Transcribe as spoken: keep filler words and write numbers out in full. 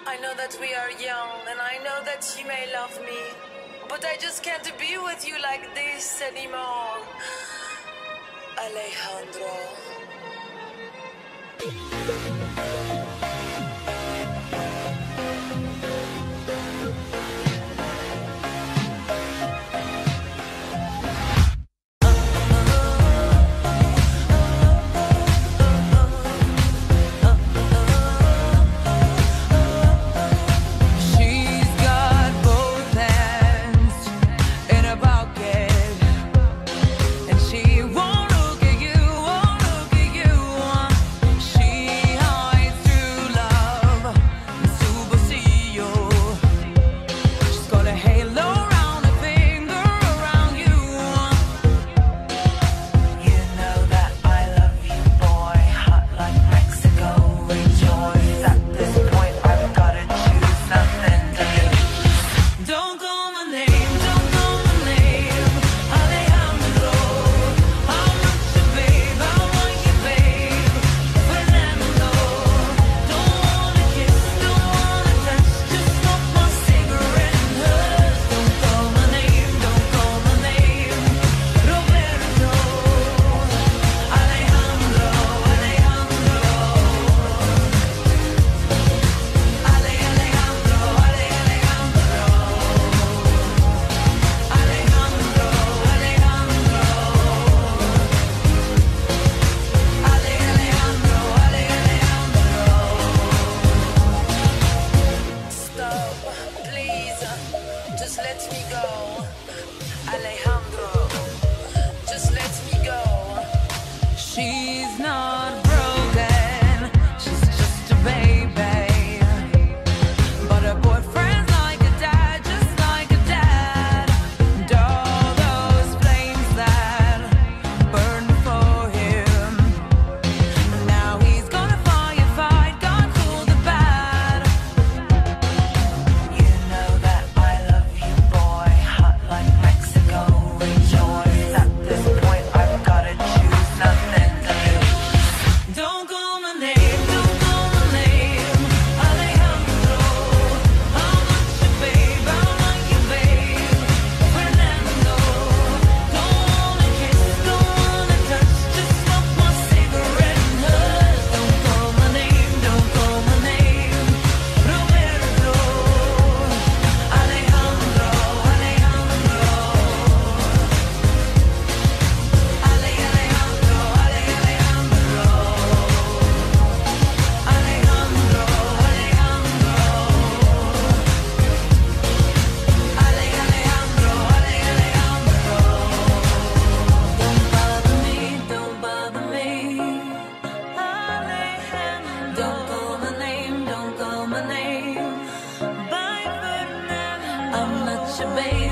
I know that we are young, and I know that you may love me, but I just can't be with you like this anymore. Alejandro. Just let me go, Alejandro. Just let me go. She's not broken, she's just a baby, but her boyfriend's like a dad, just like a dad. And all those flames that burn for him, now he's gonna firefight, gonna cool the bad. You know that I love you, boy, hot like Mexico. Rejoice, at this point I've gotta choose nothing to lose. Don't call my name, don't call my name, Alejandro. I'm not your babe, I'm not your babe, Fernando. Don't wanna kiss, don't wanna touch, just smoke my cigarette and hush. Don't call my name, don't call my name, Roberto. Alejandro, Alejandro. Ale, Alejandro, Ale, Alejandro. Alejandro, Alejandro. Ale, Alejandro, Ale, Alejandro. Don't bother me, don't bother me. Alejandro. Don't call my name, don't call my name. Bye, Fernando. I'm not your baby.